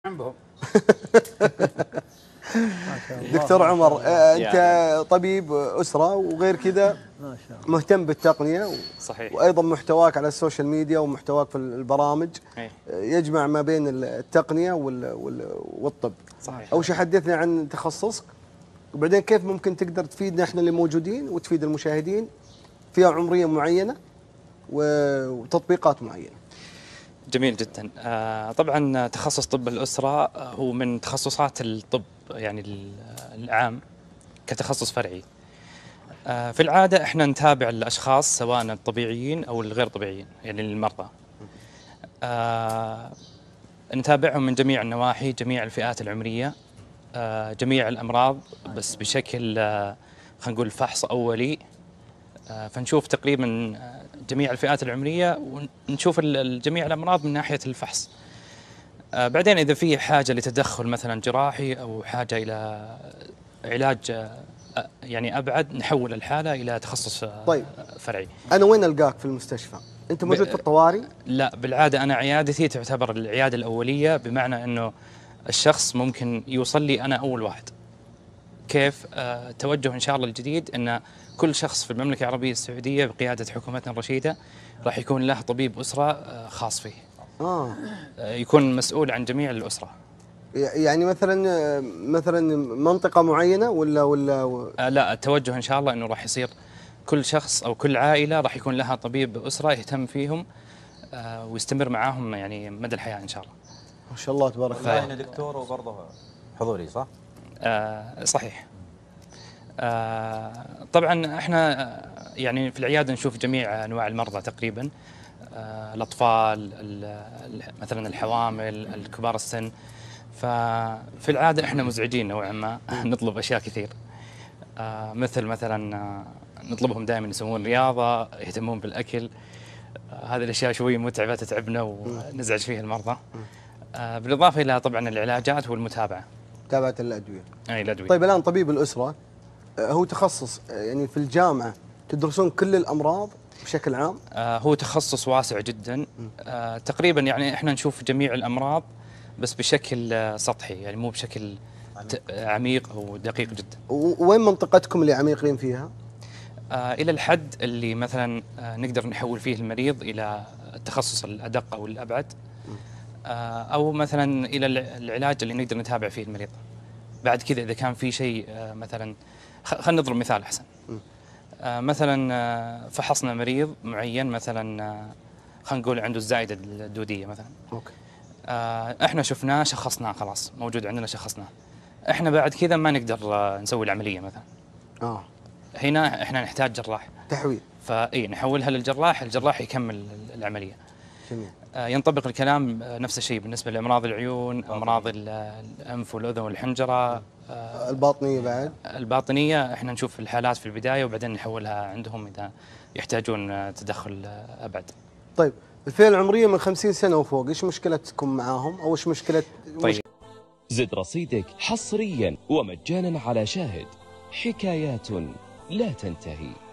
بهم. دكتور عمر، أنت طبيب أسرة وغير كذا مهتم بالتقنية. صحيح. وأيضا محتواك على السوشيال ميديا ومحتواك في البرامج يجمع ما بين التقنية والطب. صحيح. أول شيء حدثنا عن تخصصك، وبعدين كيف ممكن تقدر تفيدنا احنا اللي موجودين وتفيد المشاهدين، فئة عمرية معينة وتطبيقات معينة. جميل جدا. طبعا تخصص طب الأسرة هو من تخصصات الطب يعني العام كتخصص فرعي. في العادة احنا نتابع الأشخاص سواء الطبيعيين أو الغير طبيعيين، يعني المرضى. نتابعهم من جميع النواحي، جميع الفئات العمرية، جميع الأمراض، بس بشكل خلينا نقول فحص أولي. فنشوف تقريبا جميع الفئات العمرية ونشوف جميع الأمراض من ناحية الفحص. بعدين إذا في حاجة لتدخل مثلا جراحي أو حاجة إلى علاج يعني أبعد، نحول الحالة إلى تخصص طيب. فرعي. أنا وين ألقاك في المستشفى؟ أنت موجود في الطوارئ؟ لا، بالعادة أنا عيادتي تعتبر العيادة الأولية، بمعنى أنه الشخص ممكن يوصل لي أنا أول واحد. كيف؟ توجه إن شاء الله الجديد أن كل شخص في المملكة العربية السعودية بقيادة حكومتنا الرشيدة راح يكون له طبيب أسرة خاص فيه. يكون مسؤول عن جميع الأسرة. يعني مثلا منطقة معينة ولا لا، التوجه إن شاء الله أنه راح يصير كل شخص أو كل عائلة راح يكون لها طبيب أسرة يهتم فيهم ويستمر معاهم يعني مدى الحياة إن شاء الله. ما شاء الله تبارك الله. يعني دكتور وبرضه حضوري صح؟ صحيح. طبعا احنا يعني في العيادة نشوف جميع أنواع المرضى تقريبا، الأطفال، مثلا الحوامل، الكبار السن. ففي العادة احنا مزعجين نوعا ما نطلب أشياء كثير، مثلا نطلبهم دائما يسوون رياضة، يهتمون بالأكل. هذه الأشياء شوي متعبة تتعبنا ونزعج فيها المرضى. بالإضافة إلى طبعا العلاجات والمتابعة، متابعة الأدوية. أي الأدوية. طيب الآن طبيب الأسرة هو تخصص يعني في الجامعة تدرسون كل الأمراض بشكل عام؟ هو تخصص واسع جدا. تقريبا يعني احنا نشوف جميع الأمراض بس بشكل سطحي، يعني مو بشكل عميق أو دقيق جدا. وين منطقتكم اللي عميقين فيها؟ إلى الحد اللي مثلا نقدر نحول فيه المريض إلى التخصص الأدق أو الأبعد، أو مثلا إلى العلاج اللي نقدر نتابع فيه المريض. بعد كذا إذا كان في شيء مثلا، خلينا نضرب مثال أحسن. مثلا فحصنا مريض معين، مثلا خلينا نقول عنده الزائدة الدودية مثلا. أوكي. احنا شفناه شخصناه، خلاص موجود عندنا شخصناه. احنا بعد كذا ما نقدر نسوي العملية مثلا. هنا احنا نحتاج جراح تحويل، فاي نحولها للجراح، الجراح يكمل العملية. جميل. ينطبق الكلام نفس الشيء بالنسبة لأمراض العيون، أمراض الأنف والأذن والحنجرة. الباطنية بعد؟ الباطنية احنا نشوف الحالات في البداية وبعدين نحولها عندهم إذا يحتاجون تدخل أبعد. طيب الفئة العمرية من 50 سنة وفوق، إيش مشكلتكم معاهم أو إيش مشكلة؟ طيب. زد رصيدك حصريا ومجانا على شاهد، حكايات لا تنتهي.